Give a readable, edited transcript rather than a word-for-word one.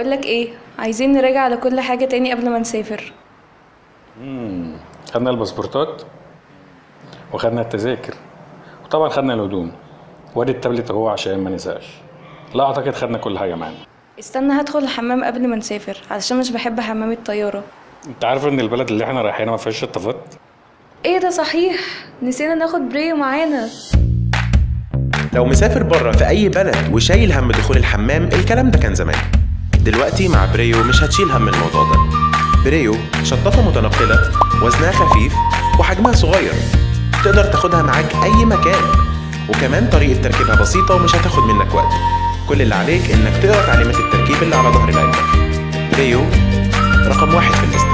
بقولك ايه، عايزين نراجع على كل حاجة تاني قبل ما نسافر. خدنا الباسبورتات وخدنا التذاكر وطبعا خدنا الهدوم، وادي التابلت اهو عشان ما ننساش. لا اعتقد خدنا كل حاجه معانا. استنى هدخل الحمام قبل ما نسافر علشان مش بحب حمام الطيارة. انت عارف ان البلد اللي احنا رايحينها ما فيهاش شطافات؟ ايه ده صحيح، نسينا ناخد بريو معانا. لو مسافر بره في اي بلد وشايل هم دخول الحمام، الكلام ده كان زمان. دلوقتي مع بريو مش هتشيل هم الموضوع ده. بريو شطافة متنقلة، وزنها خفيف وحجمها صغير، تقدر تاخدها معاك اي مكان، وكمان طريقة تركيبها بسيطة ومش هتاخد منك وقت. كل اللي عليك انك تقرا تعليمات التركيب اللي على ظهر العلبة. بريو رقم 1 في الليست.